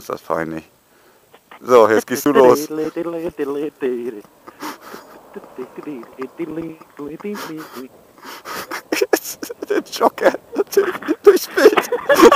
ist das peinlich. So, jetzt gehst du los. Der Joker durchs Bild.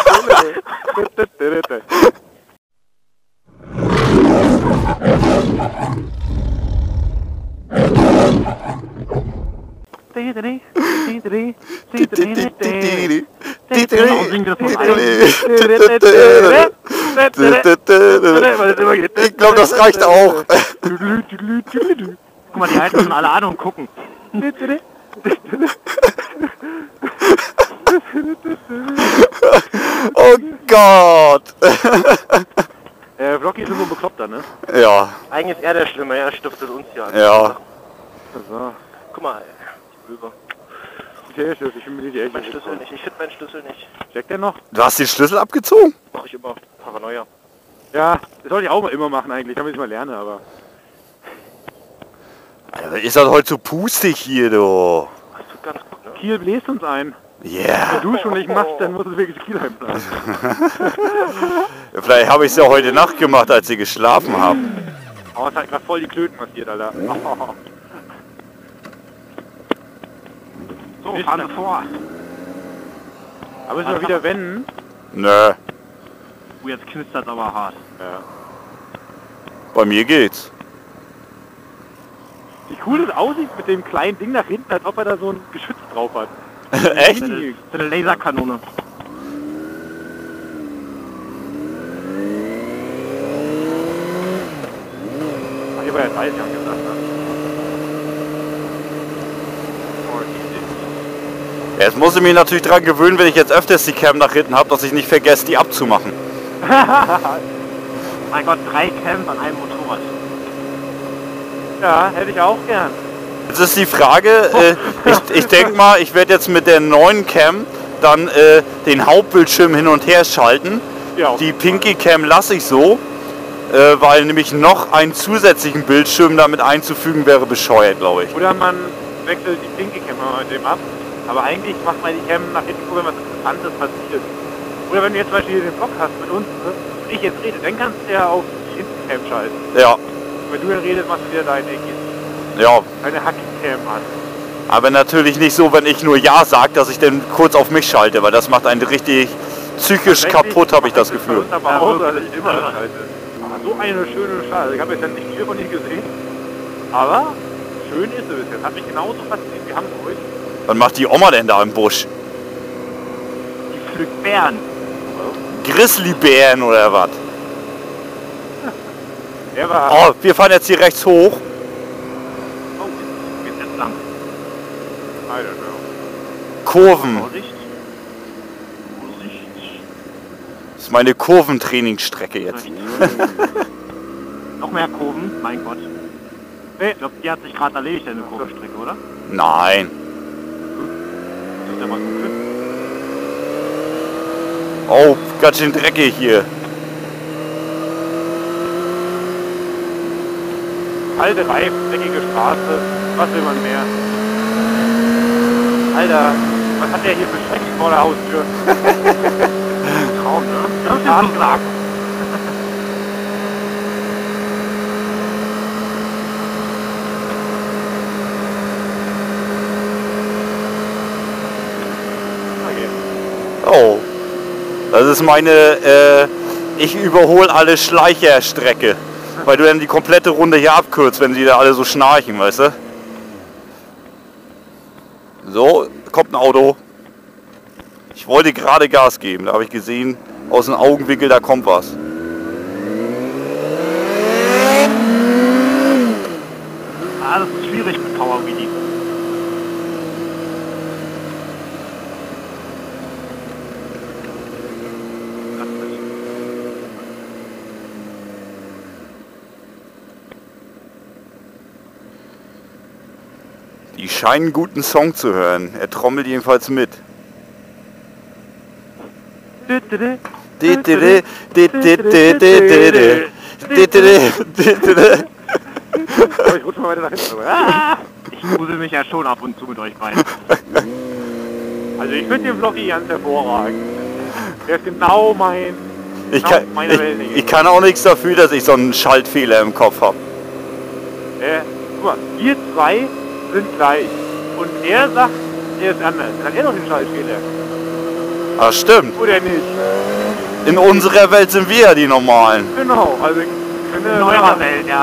Ich glaube, das reicht auch. Guck mal, die halten schon alle an und gucken. Oh Gott. Vloggy ist so ein Bekloppter, ne? Ja. Eigentlich ist er der Schlimme, er stiftet uns ja. Ja. So. Guck mal, die Böber. Ich bin mir nicht Mein Schlüssel nicht, ich finde meinen Schlüssel nicht. Checkt der noch? Du hast den Schlüssel abgezogen? Mach ich immer. Paranoia. Ja, das sollte ich auch mal immer machen eigentlich, damit ich mal lerne, aber... Alter, ist das heute so pustig hier, du? Das tut ganz gut, ne? Kiel bläst uns ein. Yeah. Wenn du es schon nicht machst, dann muss es wirklich Kielheim sein. Vielleicht habe ich es ja heute Nacht gemacht, als ihr geschlafen habt. Oh, es hat gerade voll die Klöten massiert, Alter. Oh. So, fahren wir vor. Aber müssen wir wieder wenden? Nö, Oh, jetzt knistert es aber hart. ja. Bei mir geht's. Wie cool das aussieht mit dem kleinen Ding nach hinten, als ob er da so ein Geschütz drauf hat. Echt? So eine Laserkanone. Ach, hier war ja 30 angesagt, ne? Jetzt muss ich mich natürlich dran gewöhnen, wenn ich jetzt öfters die Cam nach hinten habe, dass ich nicht vergesse, die abzumachen. Mein Gott, 3 Cams an einem Motorrad. Ja, hätte ich auch gern. Jetzt ist die Frage, ich denke mal, ich werde jetzt mit der neuen Cam dann den Hauptbildschirm hin und her schalten. Ja, Die Pinky Cam lasse ich so, weil nämlich noch einen zusätzlichen Bildschirm damit einzufügen wäre bescheuert, glaube ich. oder man wechselt die Pinky Cam mal mit dem ab. Aber eigentlich macht man die Cam nach hinten, wenn was Interessantes passiert. Oder wenn du jetzt zum Beispiel den Vlog hast mit uns, ne, und ich jetzt rede, dann kannst du ja auf die Hinten-Cam schalten. Ja, Wenn du dann redest, machst du wieder deine ja. Hack-Cam an. Aber natürlich nicht so, wenn ich nur Ja sage, dass ich dann kurz auf mich schalte, weil das macht einen richtig psychisch kaputt, habe ich das Gefühl. Aber auch, dass ich immer schalte. So eine schöne Schale. Ich habe jetzt nicht viel von ihr gesehen. Aber schön ist es. Das hat mich genauso fasziniert wie Hamburg. Was macht die Oma denn da im Busch? Die pflückt Bären. Grizzlybären oder was? Der war... Oh, wir fahren jetzt hier rechts hoch. Oh, geht's jetzt lang. I don't know. Kurven. Vorsicht. Vorsicht. Das ist meine Kurventrainingsstrecke jetzt. Noch mehr Kurven? Mein Gott. Nee. Ich glaube, die hat sich gerade erledigt, eine Kurvenstrecke, oder? Nein. Das ist ja mal gut. Oh, ganz schön dreckig hier. Alte Reifen, dreckige Straße. Was will man mehr? Alter, was hat der hier für Schrecken vor der Haustür? Traum, ne? Das ist ja so sagen. Oh, das ist meine, ich überhole alle Schleicherstrecke. Weil du dann die komplette Runde hier abkürzt, wenn die da alle so schnarchen, weißt du? So, kommt ein Auto. Ich wollte gerade Gas geben, da habe ich gesehen, aus dem Augenwinkel, da kommt was. Ah, das ist schwierig mit Power Wheelie. Die scheinen einen guten Song zu hören. Er trommelt jedenfalls mit. Ich rutsche mal weiter nach hinten. Ah! Ich grusel mich ja schon ab und zu mit euch beiden. Also ich finde den Vloggy ganz hervorragend. Der ist genau mein Ich Genau, kann, meine Welt nicht. ich kann auch nichts dafür, dass ich so einen Schaltfehler im Kopf habe. Guck mal, wir zwei sind gleich. Und er sagt, er ist anders. Dann hat er doch den Schaltfehler. Ah, stimmt. Oder nicht? In unserer Welt sind wir ja die Normalen. Genau, also in eurer Welt, ja.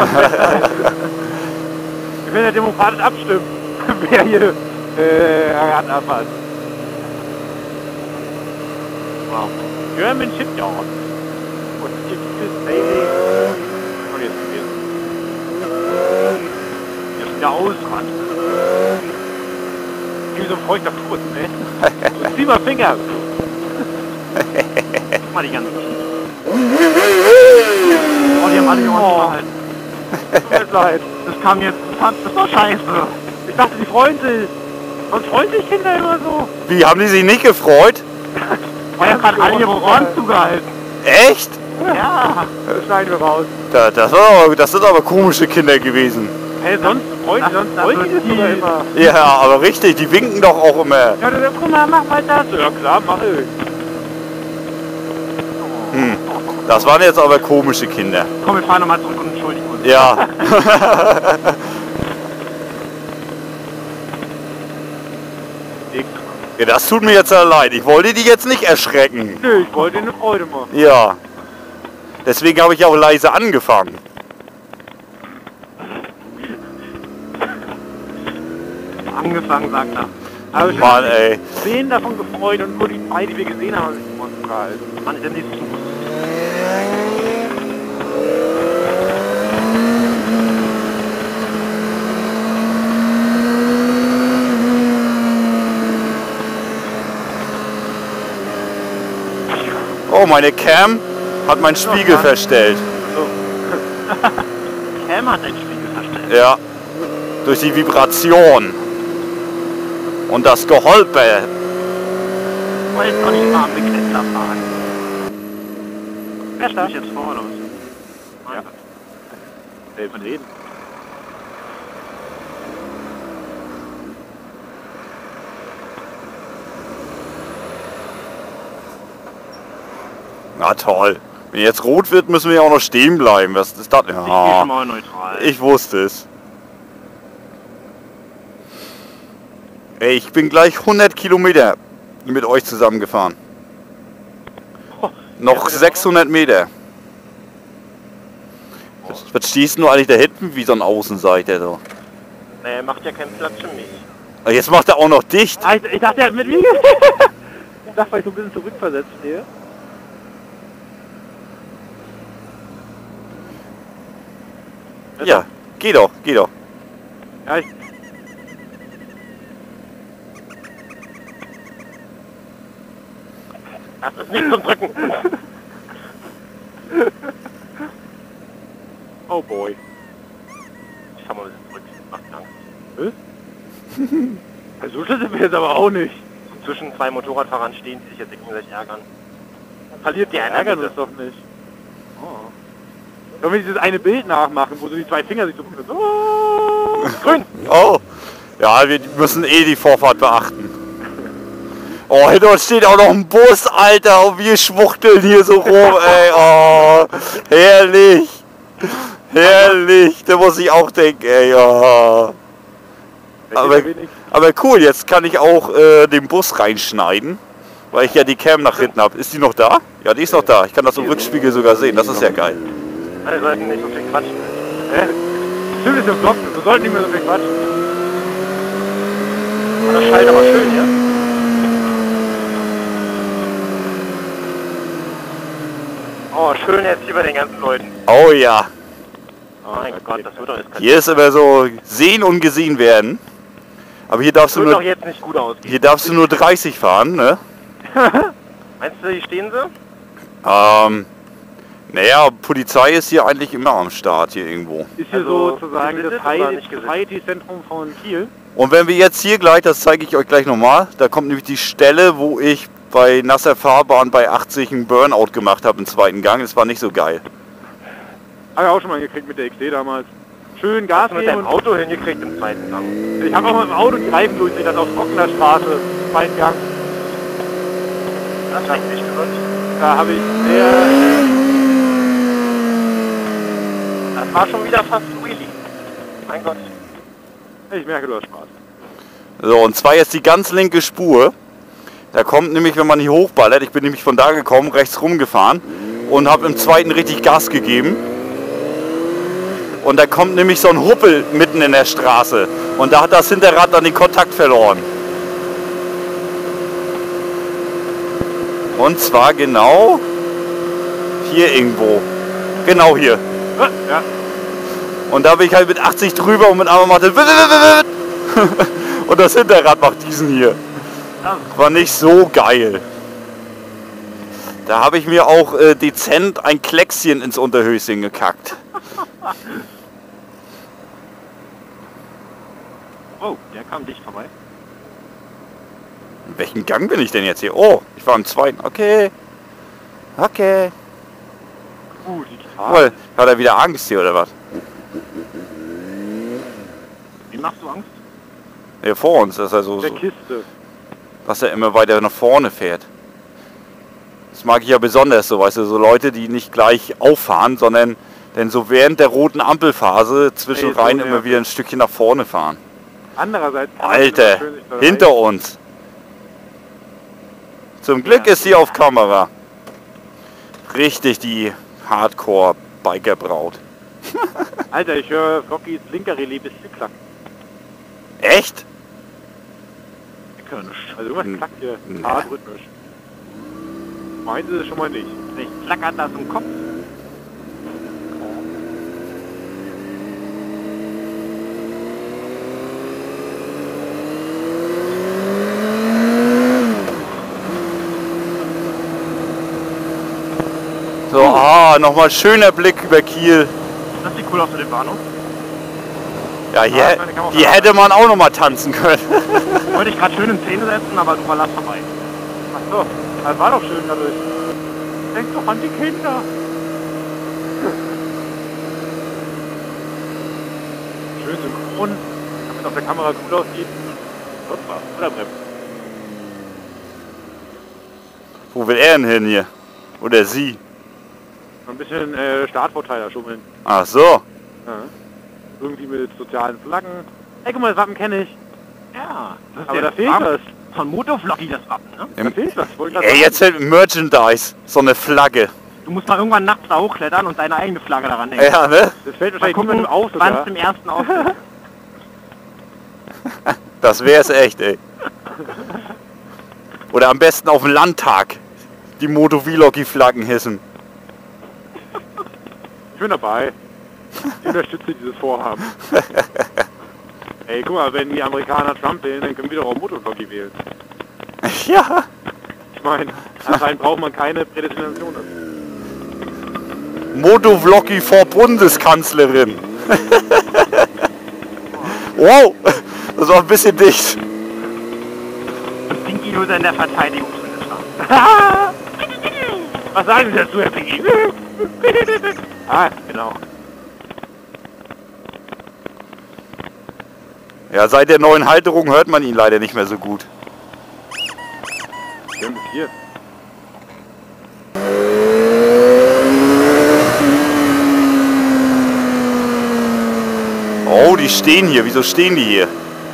Wir können ja demokratisch abstimmen, wer hier Rad abhat. Wow. German Shipyard. Und hier gibt es Sailing. Und jetzt ist der Ausrand. Wie so ein feuchter Fuß, ne? So, zieh mal Finger. Guck mal die ganzen Oh, die haben alle die Ohren gehalten. Tut mir leid. Das kam jetzt, das war scheiße. Ich dachte, die freuen sich. Sonst freuen sich Kinder immer so. Wie, haben die sich nicht gefreut? War ja gerade alle ihre Ohren zugehalten. Echt? Ja, das schneiden wir raus. Das sind aber komische Kinder gewesen. Hey, sonst freuen die das sogar immer. Ja, aber richtig, die winken doch auch immer. Ja, du sagst, guck mal, mach mal das. Ja klar, mach ich. Das waren jetzt aber komische Kinder. Komm, wir fahren nochmal zurück und entschuldigen uns. Ja. Ja, das tut mir jetzt leid. Ich wollte die jetzt nicht erschrecken. Nö, ich wollte dir eine Freude machen. Ja. Deswegen habe ich auch leise angefangen. Angefangen, sagt er. Aber ich Mann, ey. 10 davon gefreut und nur die 2, die wir gesehen haben, haben sich die Ohren gehalten. Mann, ist ja nicht so. Oh, meine Cam hat meinen Spiegel verstellt. Cam hat den Spiegel verstellt. Ja. Durch die Vibration. Und das Geholpe. Ich wollte doch nicht mal am Beklettler fahren. Wer steht jetzt vor oder was? Ja. Wer von reden? Na toll. Wenn jetzt rot wird, müssen wir ja auch noch stehen bleiben. Was ist das denn? Ich gehe schon mal neutral. Ich wusste es. Ey, ich bin gleich 100 Kilometer mit euch zusammengefahren. Noch 600 Meter. Was stehst du eigentlich da hinten wie so ein Außenseiter? So? Nee, er macht ja keinen Platz für mich. Aber jetzt macht er auch noch dicht. Ah, ich dachte, er hat mit mir Ich dachte, weil ich so ein bisschen zurückversetzt stehe. Ja, geh doch, geh doch. Ja, Das ist nicht zum Drücken. Oh boy. Ich fahr mal ein bisschen zurück. Macht Angst. So schlimm sind wir jetzt aber auch nicht. Zwischen zwei Motorradfahrern stehen, die sich jetzt gegenseitig ärgern. Verliert die ärgern uns doch nicht. Oh. Sollen wir dieses eine Bild nachmachen, wo so die zwei Finger sich so... Oh, grün! Oh, ja, wir müssen eh die Vorfahrt beachten. Oh, hinter uns steht auch noch ein Bus, Alter, und wir schwuchteln hier so rum, ey, oh, herrlich, herrlich, da muss ich auch denken, ey, oh. Aber cool, jetzt kann ich auch den Bus reinschneiden, weil ich ja die Cam nach hinten habe. Ist die noch da? Ja, die ist noch da, ich kann das im Rückspiegel sogar sehen, das ist ja geil. Alle sollten nicht so viel quatschen. Stimmt, ist im Block, wir sollten nicht mehr so viel quatschen. Das schallt aber schön, ja? Oh, schön jetzt hier bei den ganzen Leuten. Oh ja, Oh mein Gott, das wird doch jetzt hier ist immer so sehen und gesehen werden. Aber hier darfst Das du wird doch nur, jetzt nicht gut ausgehen. hier darfst du nur 30 fahren, ne? Meinst du, hier stehen sie? Naja, Polizei ist hier eigentlich immer am Start hier irgendwo. Ist hier Also, sozusagen das geblitzt oder nicht geblitzt? Society-Zentrum von Kiel. Und wenn wir jetzt hier gleich, das zeige ich euch gleich nochmal, da kommt nämlich die Stelle, wo ich bei nasser Fahrbahn bei 80 einen Burnout gemacht habe im zweiten Gang. Das war nicht so geil. Habe ich auch schon mal gekriegt mit der XD damals. Schön Gas Hast du mit geben deinem und Auto hingekriegt im zweiten Gang? ich habe auch mal im Auto die Reifen durchgedreht, auf trockener Straße, zweiten Gang. Das ist nicht gewünscht. Da habe ich sehr... Das war schon wieder fast Wheelie. Mein Gott. Ich merke, du hast Spaß. So, und zwar jetzt die ganz linke Spur. Da kommt nämlich, wenn man hier hochballert, ich bin nämlich von da gekommen, rechts rumgefahren und habe im zweiten richtig Gas gegeben. Und da kommt nämlich so ein Huppel mitten in der Straße. Und da hat das Hinterrad dann den Kontakt verloren. Und zwar genau hier irgendwo. Genau hier. Ja. Und da bin ich halt mit 80 drüber und mit einmal macht das und das Hinterrad macht diesen hier. War nicht so geil. Da habe ich mir auch dezent ein Kleckschen ins Unterhöschen gekackt. Oh, der kam dicht vorbei. In welchem Gang bin ich denn jetzt hier? Oh, ich war im zweiten. Okay. Okay. Die Weil, hat er wieder Angst hier oder was? Wie machst du Angst? Hier vor uns, dass er so, Der Kiste. dass er immer weiter nach vorne fährt. Das mag ich ja besonders so, weißt du, so Leute, die nicht gleich auffahren, sondern denn so während der roten Ampelphase zwischen Ey, so rein nervig. immer wieder ein Stückchen nach vorne fahren. Andererseits... kann man Alter, schön sich da hinter uns. Zum Glück ist sie auf Kamera. Richtig die Hardcore-Biker-Braut. Alter, ich höre Flockys linker Relais bis hier klacken. Echt? Ich höre nichts. Also irgendwas klackt hier Nee. hart rhythmisch. Meint es schon mal nicht. Vielleicht flackert das im Kopf. So, nochmal schöner Blick über Kiel. Das sieht cool aus mit dem Bahnhof. Ja, Ja, hier, meine Kamera. hier hätte man auch nochmal tanzen können. Wollte ich gerade schön in Szene setzen, aber du warst vorbei. Ach so, das war doch schön dadurch. Denk doch an die Kinder. Schön synchron, damit auf der Kamera cool aussieht. Hoppa, oder bremst. Wo will er denn hin hier? Oder sie? Ein bisschen Startvorteil schummeln. Ach so. Ja. Irgendwie mit sozialen Flaggen. Ey, guck mal, das Wappen kenne ich. Ja, das ist Aber der da fehlt Wappen was. von Motovloggy, das Wappen, ne? Da fehlt was. Wollte ich grad Ey, sagen. jetzt fällt Merchandise. So eine Flagge. Du musst mal irgendwann nachts da hochklettern und deine eigene Flagge daran hängen. Ja, ne? Das fällt Mal wahrscheinlich gucken, niemandem auf wann es sogar. zum ersten auftritt. Das wär's echt, ey. Oder am besten auf dem Landtag. Die Moto-Vloggy-Flaggen hissen. Ich bin dabei. Ich unterstütze dieses Vorhaben. Ey, guck mal, wenn die Amerikaner Trump wählen, dann können wir doch auch Motovloggy wählen. Ja. Ich meine, anscheinend braucht man keine Prädestination dazu. Motovloggy vor Bundeskanzlerin. Wow, das war ein bisschen dicht. Und Pinky Loser in der Verteidigungsminister. Was sagen Sie dazu, Herr Pinky? Ah, genau. Ja, seit der neuen Halterung hört man ihn leider nicht mehr so gut. Wir haben bis hier. Oh, die stehen hier. Wieso stehen die hier?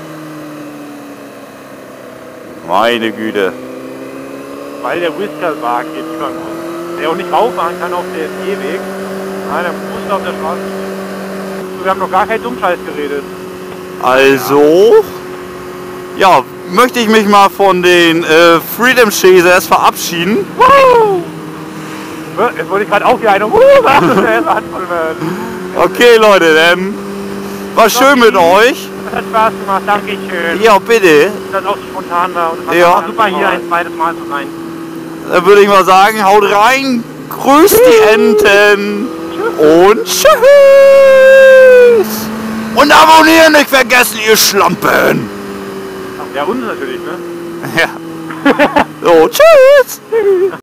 Meine Güte. Weil der Whiskerwagen hier über muss. Der auch nicht rauffahren kann auf den Gehweg. Nein, der muss auf der Straße stehen. Wir haben noch gar keinen Dummscheiß geredet. Also, ja, möchte ich mich mal von den Freedom Chasers verabschieden. Jetzt wollte ich gerade auch hier eine anfangen. Okay, Leute, dann war schön mit euch. Das hat Spaß gemacht, danke schön. Ja, bitte. Das auch so spontan war. Und das Ja. war Super, hier ein zweites Mal zu sein. Dann würde ich mal sagen, haut rein, grüßt die Enten und tschüss. Und abonnieren nicht vergessen, ihr Schlampen. Ja, uns natürlich, ne? Ja. So, tschüss.